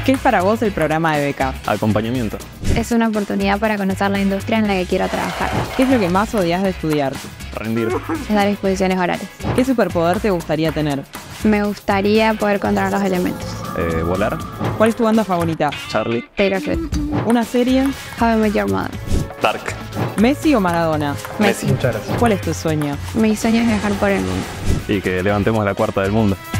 ¿Qué es para vos el programa de becas? Acompañamiento. Es una oportunidad para conocer la industria en la que quiero trabajar. ¿Qué es lo que más odias de estudiar? Rendir. Es dar exposiciones orales. ¿Qué superpoder te gustaría tener? Me gustaría poder controlar los elementos. Volar. ¿Cuál es tu banda favorita? Charlie. Taylor Swift. ¿Una serie? How I Met Your Mother. Dark. ¿Messi o Maradona? Messi. Muchas gracias. ¿Cuál es tu sueño? Mi sueño es viajar por el mundo. Y que levantemos la cuarta del mundo.